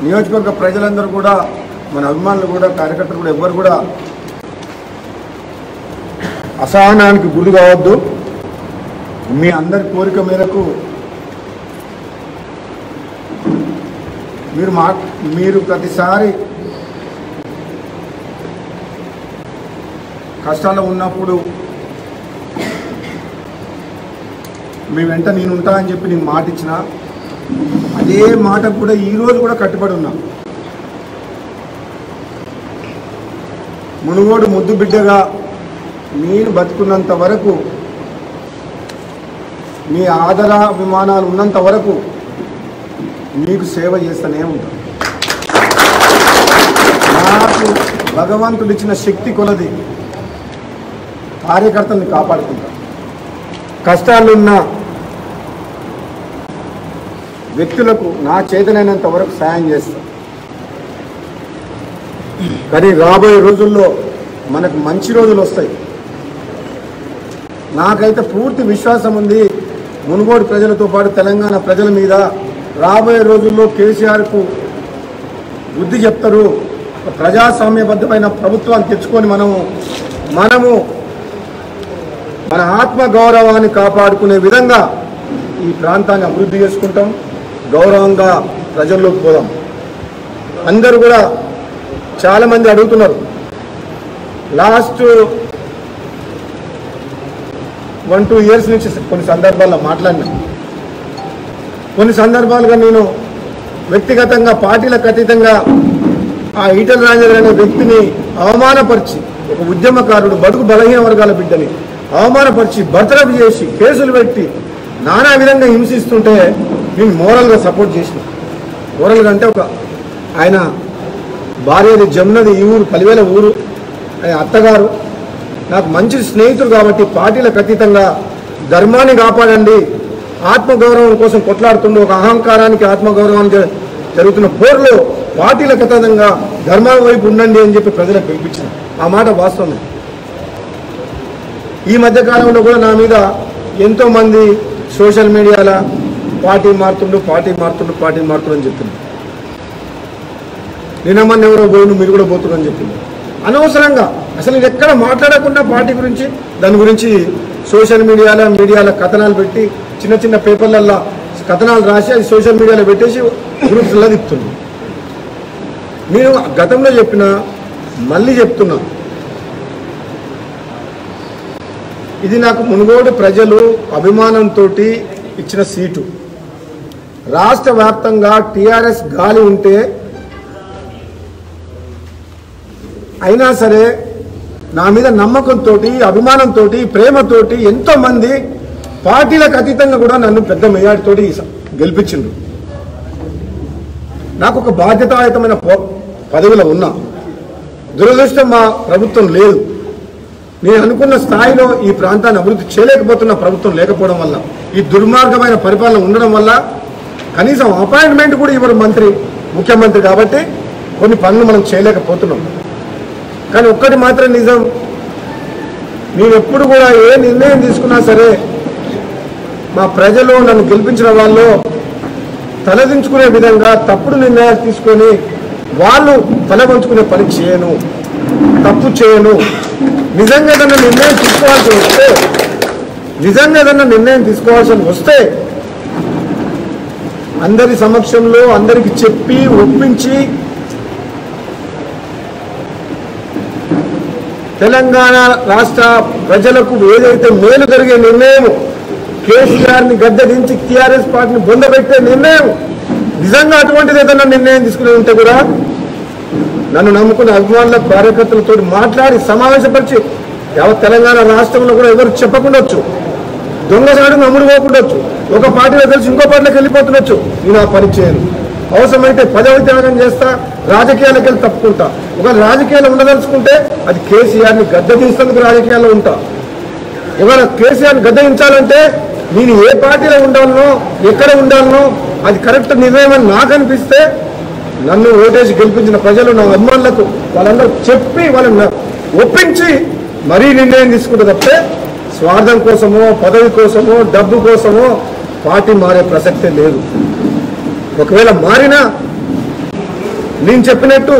నియోజకవర్గ ప్రజలందరూ కూడా మన అభిమానులు కూడా కార్యకర్తలు కూడా ఎవ్వరు కూడా అసహనానికి గురి కావద్దు. మీ అందరి కోరిక మేరకు మీరు ప్రతిసారి కష్టాల్లో ఉన్నప్పుడు మీ వెంట నేను ఉంటా అని చెప్పి నేను మాట ఇచ్చిన అదే మాట కూడా ఈరోజు కూడా కట్టుబడి ఉన్నా. మునుగోడు ముద్దు బిడ్డగా నేను బతుకున్నంత వరకు, మీ ఆదరాభిమానాలు ఉన్నంత వరకు మీకు సేవ చేస్తూనే ఉంటాను. నాకు భగవంతుడు ఇచ్చిన శక్తి కొలది కార్యకర్తల్ని కాపాడుకుంటా. కష్టాలున్న వ్యక్తులకు నా చేతనైనంత వరకు సాయం చేస్తా. కానీ రాబోయే రోజుల్లో మనకు మంచి రోజులు వస్తాయి. నాకైతే పూర్తి విశ్వాసం ఉంది మునుగోడు ప్రజలతో పాటు తెలంగాణ ప్రజల మీద రాబోయే రోజుల్లో కేసీఆర్కు బుద్ధి చెప్తారు. ప్రజాస్వామ్యబద్ధమైన ప్రభుత్వాన్ని తెచ్చుకొని మనము మన ఆత్మ గౌరవాన్ని కాపాడుకునే విధంగా ఈ ప్రాంతాన్ని అభివృద్ధి చేసుకుంటాం. గౌరవంగా ప్రజల్లోకి పోదాం. అందరూ కూడా చాలామంది అడుగుతున్నారు. లాస్ట్ 1-2 ఇయర్స్ నుంచి కొన్ని సందర్భాల్లో మాట్లాడినా. కొన్ని సందర్భాలుగా నేను వ్యక్తిగతంగా పార్టీలకు అతీతంగా ఆ ఈటల రాజేందర్ అనే వ్యక్తిని అవమానపరిచి, ఒక ఉద్యమకారుడు, బడుగు బలహీన వర్గాల బిడ్డని అవమానపరిచి బర్తరఫ్ చేసి కేసులు పెట్టి నానా విధంగా హింసిస్తుంటే నేను మోరల్గా సపోర్ట్ చేసిన. మోరల్గా అంటే ఆయన భార్యది జమునది ఈ ఊరు, పలివేల ఊరు, ఆయన అత్తగారు నాకు మంచి స్నేహితులు కాబట్టి పార్టీలకు అతీతంగా ధర్మాన్ని కాపాడండి, ఆత్మగౌరవం కోసం కొట్లాడుతుండే ఒక అహంకారానికి ఆత్మగౌరవానికి జరుగుతున్న పోరులో పార్టీలకు అతీతంగా ధర్మం వైపు ఉండండి అని చెప్పి ప్రజలకు పిలిపించింది. ఆ మాట వాస్తవమే. ఈ మధ్యకాలంలో కూడా నా మీద ఎంతోమంది సోషల్ మీడియాలో పార్టీ మారుతుండు అని చెప్పింది. నిన్నమన్న ఎవరో పోయిన మీరు కూడా పోతుందని చెప్పింది. అనవసరంగా అసలు నేను ఎక్కడ మాట్లాడకుండా పార్టీ గురించి దాని గురించి సోషల్ మీడియాలో కథనాలు పెట్టి చిన్న చిన్న పేపర్లల్లో కథనాలు రాసి అది సోషల్ మీడియాలో పెట్టేసి గ్రూప్స్లో తిప్పుతుంది. నేను గతంలో చెప్పిన మళ్ళీ చెప్తున్నా, ఇది నాకు మునుగోడు ప్రజలు అభిమానంతో ఇచ్చిన సీటు. రాష్ట్ర వ్యాప్తంగా టీఆర్ఎస్ గాలి ఉంటే అయినా సరే నా మీద నమ్మకంతో, అభిమానంతో, ప్రేమతోటి ఎంతోమంది పార్టీలకు అతీతంగా కూడా నన్ను పెద్ద మెజార్టీతోటి గెలిపించిండ్రు. నాకు ఒక బాధ్యతాయుతమైన పదవిలో ఉన్నా. దురదృష్టం మా ప్రభుత్వం లేదు. నేను అనుకున్న స్థాయిలో ఈ ప్రాంతాన్ని అభివృద్ధి చేయలేకపోతున్న ప్రభుత్వం లేకపోవడం వల్ల, ఈ దుర్మార్గమైన పరిపాలన ఉండడం వల్ల కనీసం అపాయింట్మెంట్ కూడా ఇవ్వరు ముఖ్యమంత్రి కాబట్టి కొన్ని పనులు మనం చేయలేకపోతున్నాం. కానీ ఒక్కటి మాత్రం నిజం, నేను ఎప్పుడు కూడా ఏ నిర్ణయం తీసుకున్నా సరే మా ప్రజలు నన్ను గెలిపించిన వాళ్ళు తలదించుకునే విధంగా తప్పుడు నిర్ణయాలు తీసుకొని వాళ్ళు తలవంచుకునే పని చేయను, తప్పు చేయను. నిజంగా ఏదన్నా నిర్ణయం తీసుకోవాల్సి వస్తే అందరి సమక్షంలో అందరికి చెప్పి ఒప్పించి తెలంగాణ రాష్ట్ర ప్రజలకు ఏదైతే మేలు జరిగే నిర్ణయం, కేసీఆర్ని గద్దెదించి టీఆర్ఎస్ పార్టీని బొందబెట్టే నిర్ణయం, నిజంగా అటువంటిది ఏదైనా నిర్ణయం తీసుకుని ఉంటే కూడా నన్ను నమ్ముకున్న అభిమానుల కార్యకర్తలతో మాట్లాడి సమావేశపరిచి యావత్ తెలంగాణ రాష్ట్రంలో కూడా ఎవరు చెప్పకుండొచ్చు, దొంగసాడు నమ్ముడు పోకుండొచ్చు, ఒక పార్టీలో కలిసి ఇంకో పార్టీలోకి వెళ్ళిపోతుండొచ్చు. నేను ఆ పని చేయను. అవసరమైతే పదవి త్యాగం చేస్తా, రాజకీయాలకు వెళ్ళి తప్పుకుంటా. ఒకవేళ రాజకీయాలు ఉండదలుచుకుంటే అది కేసీఆర్ని గద్దెదించేందుకు రాజకీయాల్లో ఉంటా. ఒకవేళ కేసీఆర్ని గద్దెదించాలంటే నేను ఏ పార్టీలో ఉండాలనో, ఎక్కడ ఉండాలనో అది కరెక్ట్ నిర్ణయం అని నాకు అనిపిస్తే నన్ను ఓటేసి గెలిపించిన ప్రజలు, నా అభిమానులకు వాళ్ళందరూ చెప్పి వాళ్ళని ఒప్పించి మరీ నిర్ణయం తీసుకుంటే తప్పితే స్వార్థం కోసమో, పదవి కోసమో, డబ్బు కోసమో పార్టీ మారే ప్రసక్తే లేదు. ఒకవేళ మారినా నేను చెప్పినట్టు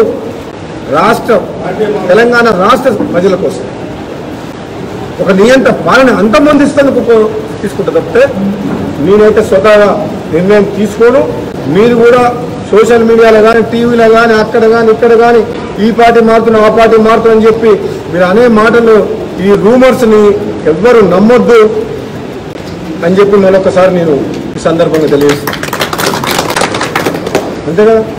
తెలంగాణ రాష్ట్ర ప్రజల కోసం ఒక నియంత్ర పాలన అంతమొందిస్తేందుకు తీసుకుంటా తప్పితే నేనైతే స్వతహాగా నిర్ణయం తీసుకోను. మీరు కూడా సోషల్ మీడియాలో కానీ టీవీలో కానీ అక్కడ కానీ ఇక్కడ కానీ ఈ పార్టీ మారుతున్నాం ఆ పార్టీ మారుతున్నాం అని చెప్పి మీరు అనే మాటలు ఈ రూమర్స్ని ఎవ్వరు నమ్మొద్దు అని చెప్పి మరొకసారి నేను ఈ సందర్భంగా తెలియజేస్తాను. అంతే కదా.